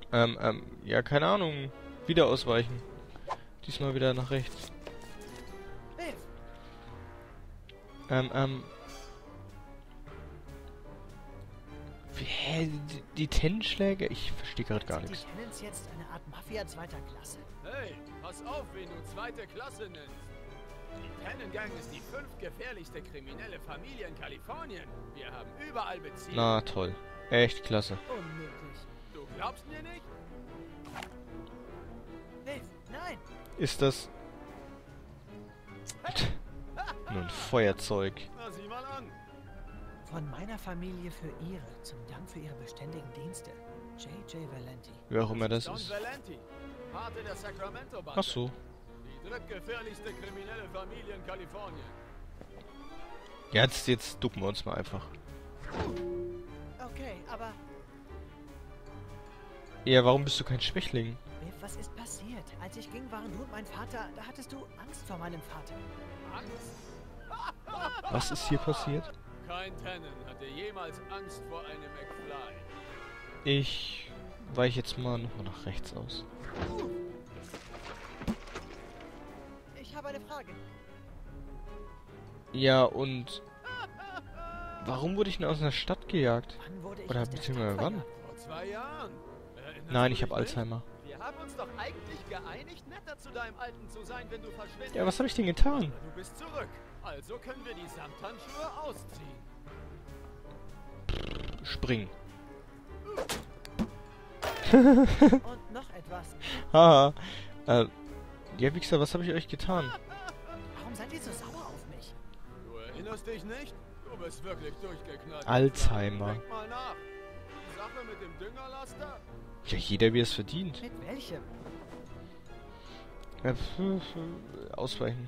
Ja, keine Ahnung. Wieder ausweichen. Diesmal wieder nach rechts. Liv, Ähm, ähm. Hä? Die Tennisschläge? Ich verstehe gerade gar sind die nichts. Tenants jetzt eine Art Mafia zweiter Klasse? Hey, pass auf, wen du zweite Klasse nennst. Die Tannen Gang ist die fünftgefährlichste kriminelle Familie in Kalifornien. Wir haben überall Beziehungen. Na toll. Echt klasse. Unmöglich. Du glaubst mir nicht? Liv, nein! Ist das nur ein Feuerzeug? Na, sieh mal an. Von meiner Familie für ihre, zum Dank für ihre beständigen Dienste. J.J. Valenti. Wer auch immer das Don ist. Valenti, Pate der Sacramento-Bande. Ach so. Die drittgefährlichste kriminelle Familie in Kalifornien. Jetzt ducken wir uns mal einfach. Okay, aber Ja, warum bist du kein Schwächling? Liv, was ist passiert? Als ich ging, waren du und mein Vater, da hattest du Angst vor meinem Vater. Angst? Was ist hier passiert? Kein Tannen hatte jemals Angst vor einem McFly. Ich weiche jetzt mal nochmal nach rechts aus. Ich habe eine Frage. Ja, und warum wurde ich denn aus einer Stadt gejagt? Wann wurde ich Oder aus der beziehungsweise Stadt wann? verjagt? Vor 2 Jahren. Erinnerst Nein, du ich habe dich nicht? Alzheimer. Wir haben uns doch eigentlich geeinigt, netter zu deinem Alten zu sein, wenn du verschwindest. Ja, was habe ich denn getan? Aber du bist zurück. Also können wir die Samthandschuhe ausziehen. Springen. Und noch etwas. Haha. Ja, wie gesagt, was habe ich euch getan? Warum seid ihr so sauer auf mich? Du erinnerst dich nicht? Du bist wirklich durchgeknallt. Alzheimer. Denk mal nach. Die Sache mit dem Düngerlaster? Ja, jeder wie es verdient. Mit welchem? Ausweichen.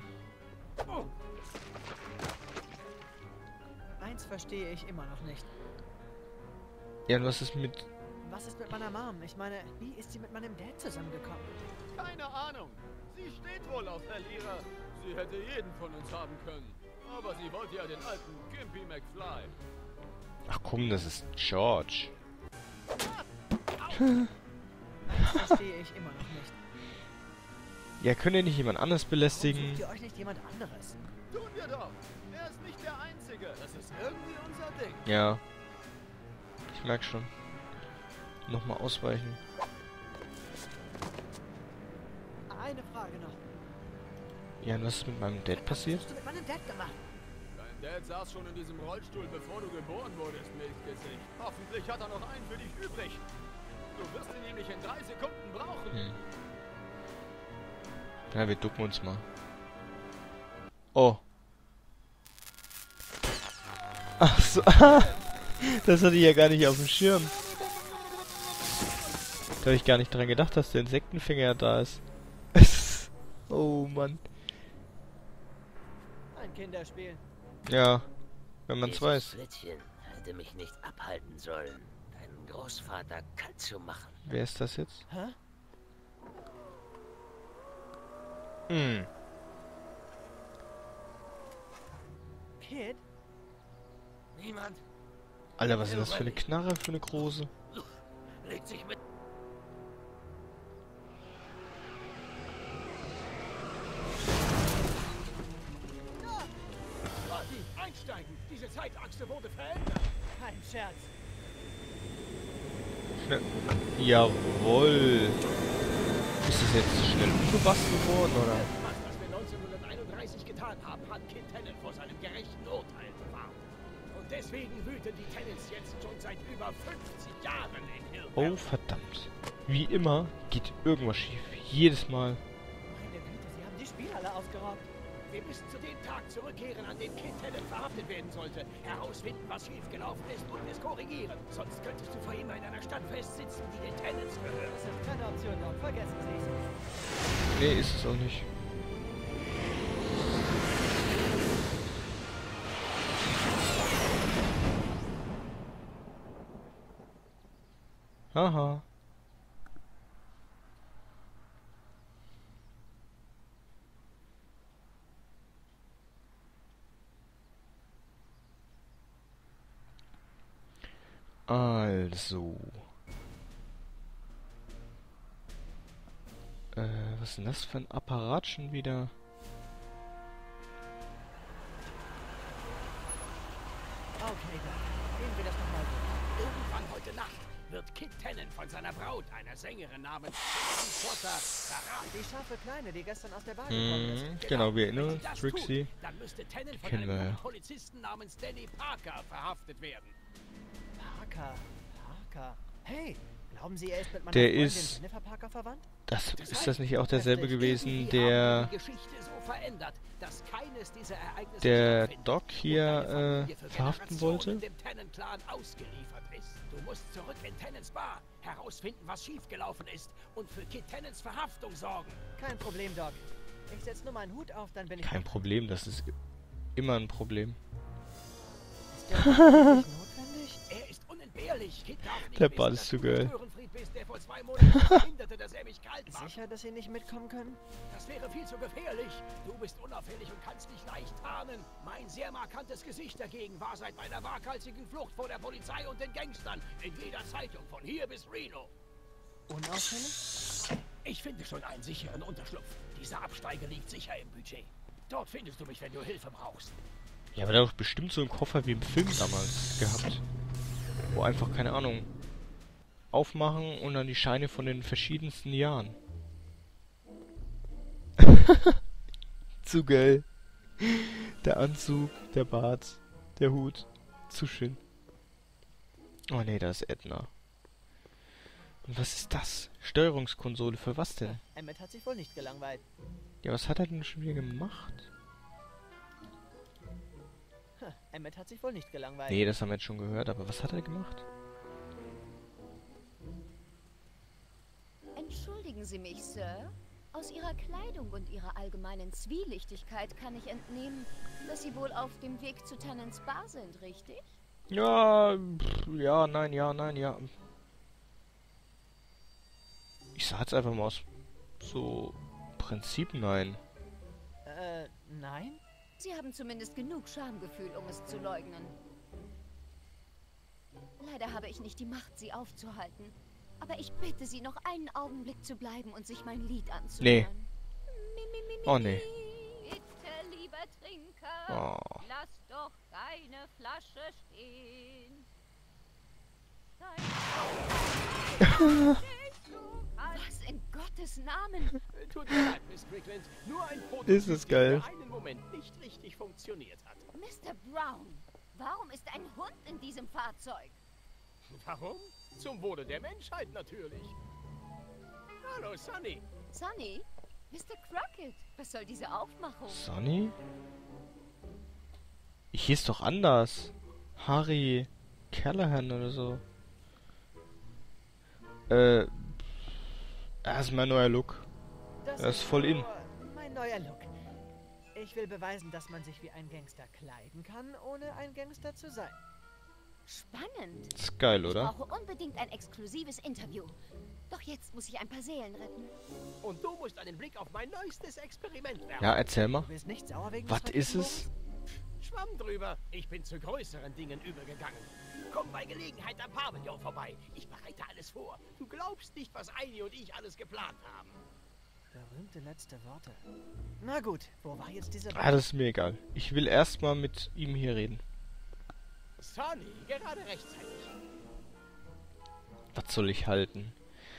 Eins verstehe ich immer noch nicht. Ja, und was ist mit... Was ist mit meiner Mom? Ich meine, wie ist sie mit meinem Dad zusammengekommen? Keine Ahnung. Sie steht wohl auf Verlierer. Sie hätte jeden von uns haben können. Aber sie wollte ja den alten Gimpy McFly. Ach komm, das ist George. Eins verstehe ich immer noch nicht. Ja, könnt ihr nicht jemand anders Warum belästigen? sucht ihr euch nicht jemand anderes? Tun wir doch. Er ist nicht der Einzige. Das ist irgendwie unser Ding. Ja. Ich merk schon. Nochmal ausweichen. Eine Frage noch. Ja, und was ist mit meinem Dad passiert? Was hast du mit meinem Dad gemacht? Dein Dad saß schon in diesem Rollstuhl, bevor du geboren wurdest, Milchgesicht. Hoffentlich hat er noch einen für dich übrig. Du wirst ihn nämlich in 3 Sekunden brauchen. Ja, wir ducken uns mal. Oh. Ach so. Das hatte ich ja gar nicht auf dem Schirm. Da habe ich gar nicht dran gedacht, dass der Insektenfänger da ist. Oh Mann. Ein Kinderspiel. Ja, wenn man's Dieses weiß. Flittchen hätte mich nicht abhalten sollen, deinen Großvater kalt zu machen. Wer ist das jetzt? Hä? Hm. Kid? Niemand Alter, was ist das für eine Knarre, für eine große? legt sich mit... Marty, einsteigen! Diese Zeitachse wurde verändert! Kein Scherz. Schnell. Jawohl. Ist das jetzt schnell umgebastelt worden, oder? Das, was wir 1931 getan haben, hat Kid Tennant vor seinem gerechten Urteil bewahrt. Und deswegen wüten die Tennants jetzt schon seit über 50 Jahren in Hilltown. Oh, verdammt. Wie immer geht irgendwas schief. Jedes Mal. Meine Güte, sie haben die Spielhalle aufgeraubt. Wir müssen zu dem Tag zurückkehren, an dem Kid Tennant verhaftet werden sollte. Herausfinden, was schiefgelaufen ist und es korrigieren. Sonst könntest du vor immer in einer Stadt festsitzen, die den Tennants gehört. Das ist keine Option, Doc. Vergessen Sie es. Nee, ist es auch nicht. Haha. Also. Was ist denn das für ein Apparat schon wieder? Okay, dann gehen wir das nochmal durch. Irgendwann heute Nacht wird Kit Tennant von seiner Braut, einer Sängerin namens Trixie Potter, verraten. Die scharfe Kleine, die gestern aus der Bar gekommen ist. Genau, wir erinnern Wenn uns, sie das Trixie. tut, dann müsste Tennant von Kennen einem wir ja. jungen Polizisten namens Danny Parker verhaftet werden. Parker. Hey, glauben Sie, er ist mit meiner Der Freundin ist- Jennifer Parker verwandt? Ist das nicht auch derselbe gewesen, Irgendwie haben der wir die Geschichte so verändert, dass keines dieser Ereignisse der stattfindet Doc und hier deine Familie für verhaften Generationen wollte? dem Tennant-Clan ausgeliefert ist. Du musst zurück in Tennants Bar, herausfinden, was schiefgelaufen ist und für Kit Tennants Verhaftung sorgen. Kein Problem, Doc. Ich setze nur meinen Hut auf, dann bin ich... Kein Problem, das ist immer ein Problem. Ist der wirklich notwendig? Er ist unentbehrlich. Kit darf nicht Der wissen, Bart ist dass zu du geil. Störenfried bist, der vor 2 Monaten verhinderte, dass er mich kalt macht. Sicher, dass Sie nicht mitkommen können? Das wäre viel zu gefährlich. Du bist unauffällig und kannst dich leicht tarnen. Mein sehr markantes Gesicht dagegen war seit meiner waghalsigen Flucht vor der Polizei und den Gangstern in jeder Zeitung von hier bis Reno. Unauffällig? Ich finde schon einen sicheren Unterschlupf. Dieser Absteiger liegt sicher im Budget. Dort findest du mich, wenn du Hilfe brauchst. Ja, aber der hat doch bestimmt so einen Koffer wie im Film damals gehabt. Wo einfach, keine Ahnung, aufmachen und dann die Scheine von den verschiedensten Jahren. Zu geil. Der Anzug, der Bart, der Hut. Zu schön. Oh ne, da ist Edna. Und was ist das? Steuerungskonsole, für was denn? Emmett hat sich wohl nicht gelangweilt. Ja, was hat er denn schon wieder gemacht? Emmett hat sich wohl nicht gelangweilt. Nee, das haben wir jetzt schon gehört, aber was hat er gemacht? Entschuldigen Sie mich, Sir. Aus Ihrer Kleidung und Ihrer allgemeinen Zwielichtigkeit kann ich entnehmen, dass Sie wohl auf dem Weg zu Tennants Bar sind, richtig? Ja, ja, nein, ja, nein, ja. Ich sag's einfach mal aus so Prinzip nein. Nein? Sie haben zumindest genug Schamgefühl, um es zu leugnen. Leider habe ich nicht die Macht, Sie aufzuhalten. Aber ich bitte Sie, noch einen Augenblick zu bleiben und sich mein Lied anzuhören. Oh, nee. Bitte, lieber Trinker, Oh. lass doch deine Flasche stehen. Was in Gottes Namen? Tut mir leid, Miss Strickland. Nur ein Foto, Ist es geil. für einen Moment nicht richtig funktioniert hat. Mr. Brown, warum ist ein Hund in diesem Fahrzeug? Warum? Zum Wohle der Menschheit natürlich. Hallo, Sonny. Sonny? Mr. Crockett, was soll diese Aufmachung? Sonny? Ich hieß doch anders. Harry Callahan oder so. Das ist mein neuer Look. Das ist voll in. nur mein neuer Look. Ich will beweisen, dass man sich wie ein Gangster kleiden kann, ohne ein Gangster zu sein. Spannend. Das ist geil, Ich oder? brauche unbedingt ein exklusives Interview. Doch jetzt muss ich ein paar Seelen retten. Und du musst einen Blick auf mein neuestes Experiment werfen. Ja, erzähl mal. Du bist nicht sauer wegen Was des ist es? Schwamm drüber. Ich bin zu größeren Dingen übergegangen. Komm bei Gelegenheit am Pavillon vorbei. Ich bereite alles vor. Du glaubst nicht, was Eini und ich alles geplant haben. Berühmte letzte Worte. Na gut, wo war jetzt dieser... Ah, das ist mir egal. Ich will erstmal mit ihm hier reden. Sonny, gerade rechtzeitig. Was soll ich halten?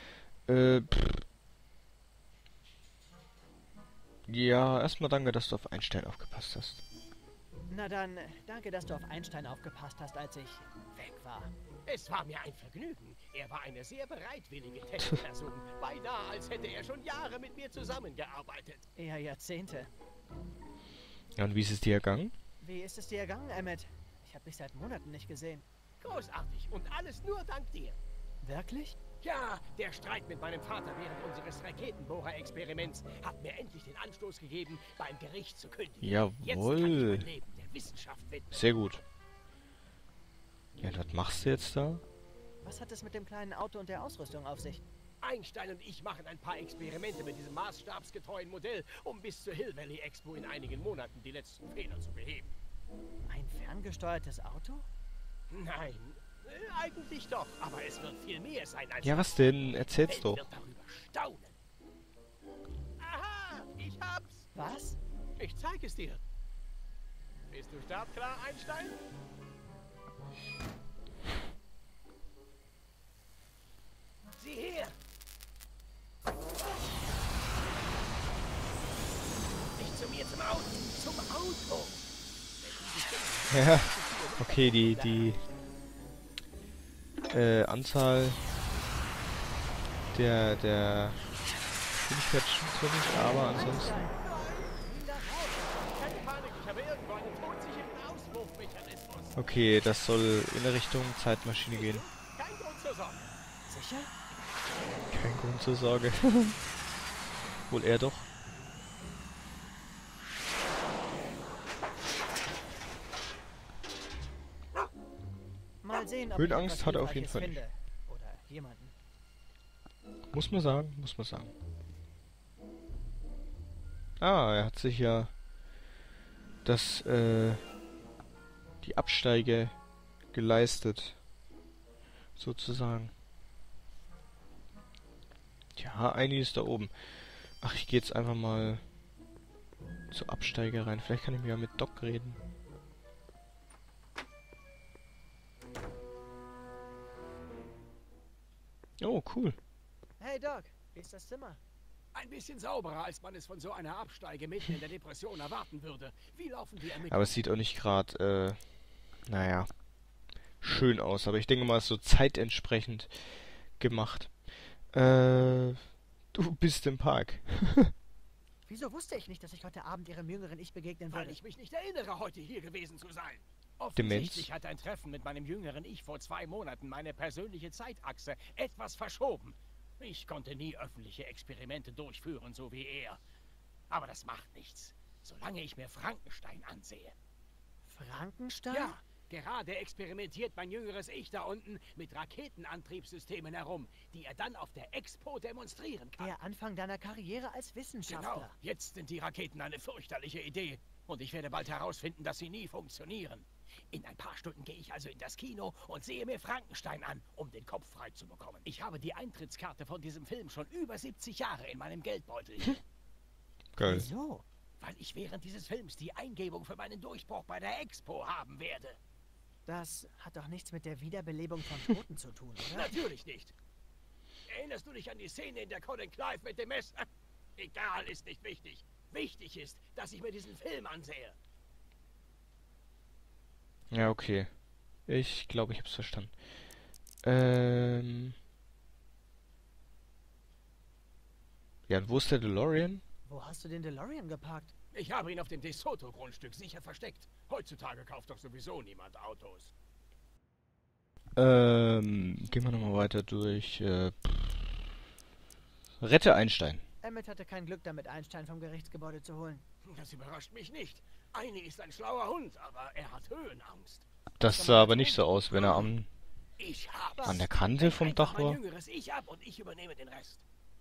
Ja, erstmal danke, dass du auf Einstein aufgepasst hast. Na dann, danke, dass du auf Einstein aufgepasst hast, als ich weg war. Es war mir ein Vergnügen. Er war eine sehr bereitwillige Testperson. Beinahe, als hätte er schon Jahre mit mir zusammengearbeitet. Eher Jahrzehnte. Ja, und wie ist es dir ergangen? Wie ist es dir ergangen, Emmett? Ich habe dich seit Monaten nicht gesehen. Großartig. Und alles nur dank dir. Wirklich? Ja, der Streit mit meinem Vater während unseres Raketenbohrer-Experiments hat mir endlich den Anstoß gegeben, beim Gericht zu kündigen. Jetzt kann ich Jawohl. mein Leben der Wissenschaft widmen. Sehr gut. Ja, und was machst du jetzt da? Was hat es mit dem kleinen Auto und der Ausrüstung auf sich? Einstein und ich machen ein paar Experimente mit diesem maßstabsgetreuen Modell, um bis zur Hill Valley Expo in einigen Monaten die letzten Fehler zu beheben. Ein ferngesteuertes Auto? Nein, eigentlich doch, aber es wird viel mehr sein als... Ja, was denn? Die Erzähl's Welt doch. wird darüber staunen. Was? Ich zeig es dir. Bist du startklar, Einstein? Sieh her! Nicht zu mir, zum Auto! Zum Auto! Ja, okay, die Anzahl der Geschwindigkeit stimmt zwar nicht, aber ansonsten... Keine Panik, ich habe irgendwo einen todsicheren Auswurfmechanismus. Okay, das soll in der Richtung Zeitmaschine gehen. Kein Grund zur Sorge. Sicher? Kein Grund zur Sorge. Wohl eher doch. Mal sehen, ob Höhenangst ich etwas hat er auf jeden Hilfreiches Fall finde. Oder jemanden. Muss man sagen, muss man sagen. Ah, er hat sich ja die Absteige geleistet. Sozusagen. Ja, einiges da oben. Ach, ich gehe jetzt einfach mal zur Absteige rein. Vielleicht kann ich ja mit Doc reden. Oh, cool. Hey Doc, wie ist das Zimmer? Ein bisschen sauberer, als man es von so einer Absteige mitten in der Depression erwarten würde. Wie laufen die Ermittlungen? Aber es sieht auch nicht gerade, naja, schön aus. Aber ich denke mal, es ist so zeitentsprechend gemacht. Du bist im Park. Wieso wusste ich nicht, dass ich heute Abend Ihrem jüngeren Ich begegnen Weil würde? ich mich nicht erinnere, heute hier gewesen zu sein. Demenz. Offensichtlich hat ein Treffen mit meinem jüngeren Ich vor 2 Monaten meine persönliche Zeitachse etwas verschoben. Ich konnte nie öffentliche Experimente durchführen, so wie er. Aber das macht nichts, solange ich mir Frankenstein ansehe. Frankenstein? Ja, gerade experimentiert mein jüngeres Ich da unten mit Raketenantriebssystemen herum, die er dann auf der Expo demonstrieren kann. Der Anfang deiner Karriere als Wissenschaftler. Genau, jetzt sind die Raketen eine fürchterliche Idee. Und ich werde bald herausfinden, dass sie nie funktionieren. In ein paar Stunden gehe ich also in das Kino und sehe mir Frankenstein an, um den Kopf frei zu bekommen. Ich habe die Eintrittskarte von diesem Film schon über 70 Jahre in meinem Geldbeutel. Geil. Wieso? Weil ich während dieses Films die Eingebung für meinen Durchbruch bei der Expo haben werde. Das hat doch nichts mit der Wiederbelebung von Toten zu tun, oder? Natürlich nicht. Erinnerst du dich an die Szene in der Colin Clive mit dem Messer? Egal, ist nicht wichtig. Wichtig ist, dass ich mir diesen Film ansehe. Ja, okay. Ich glaube, ich hab's verstanden. Ja, und wo ist der DeLorean? Wo hast du den DeLorean geparkt? Ich habe ihn auf dem DeSoto-Grundstück sicher versteckt. Heutzutage kauft doch sowieso niemand Autos. Gehen wir nochmal weiter durch. Rette Einstein. Emmett hatte kein Glück damit, Einstein vom Gerichtsgebäude zu holen. Das überrascht mich nicht. Eine ist ein schlauer Hund, aber er hat Höhenangst. Das sah aber nicht so aus, wenn er Ich hab's. an der Kante vom Einfach Dach mein war. jüngeres Ich ab und ich übernehme den Rest.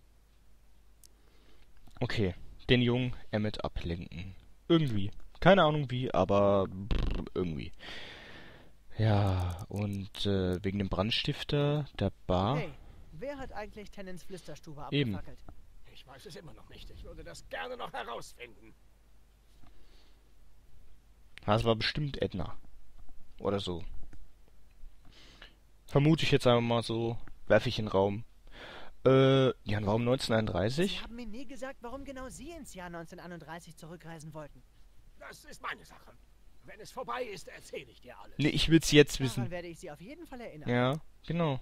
Okay, den jungen Emmett ablenken. Irgendwie. Keine Ahnung wie, aber irgendwie. Ja, und wegen dem Brandstifter, der Bar. Hey, wer hat eigentlich Tennants Flüsterstube Eben. abgefackelt? Ich weiß es immer noch nicht. Ich würde das gerne noch herausfinden. Das war bestimmt Edna. Oder so. Vermute ich jetzt einfach mal so. Werfe ich in den Raum. Ja, warum 1931? Sie haben mir nie gesagt, warum genau Sie ins Jahr 1931 zurückreisen wollten. Das ist meine Sache. Wenn es vorbei ist, erzähle ich dir alles. Ne, ich will's jetzt Daran wissen. werde ich Sie auf jeden Fall erinnern. Ja, genau.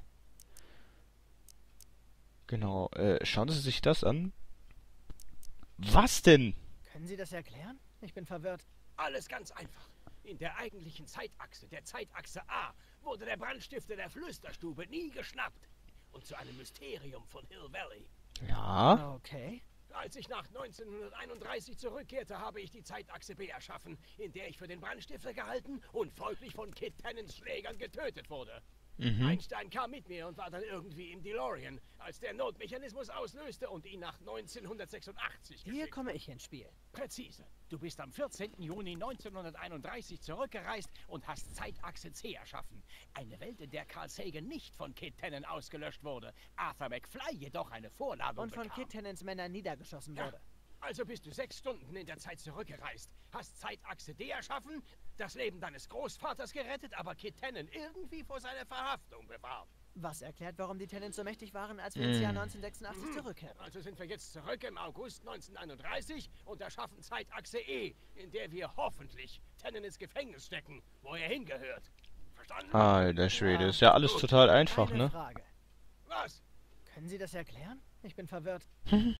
Genau, schauen Sie sich das an. Was denn? Können Sie das erklären? Ich bin verwirrt. Alles ganz einfach. In der eigentlichen Zeitachse, der Zeitachse A, wurde der Brandstifter der Flüsterstube nie geschnappt. Und zu einem Mysterium von Hill Valley. Ja. Okay. Als ich nach 1931 zurückkehrte, habe ich die Zeitachse B erschaffen, in der ich für den Brandstifter gehalten und folglich von Kid Tennants Schlägern getötet wurde. Einstein kam mit mir und war dann irgendwie im DeLorean, als der Notmechanismus auslöste und ihn nach 1986 Hier geschickt. komme ich ins Spiel. Präzise. Du bist am 14. Juni 1931 zurückgereist und hast Zeitachse C erschaffen. Eine Welt, in der Carl Sagan nicht von Kid Tennant ausgelöscht wurde, Arthur McFly jedoch eine Vorladung Und von bekam. Kid Tennants Männern niedergeschossen Ja. wurde. Also bist du 6 Stunden in der Zeit zurückgereist, hast Zeitachse D erschaffen, das Leben deines Großvaters gerettet, aber Kid Tannen irgendwie vor seiner Verhaftung bewahrt. Was erklärt, warum die Tennants so mächtig waren, als wir ins Jahr 1986 zurückkehren. Also sind wir jetzt zurück im August 1931 und erschaffen Zeitachse E, in der wir hoffentlich Tannen ins Gefängnis stecken, wo er hingehört. Verstanden? Alter Schwede, ist ja alles total einfach, Eine ne? Frage. Was? Können Sie das erklären? Ich bin verwirrt.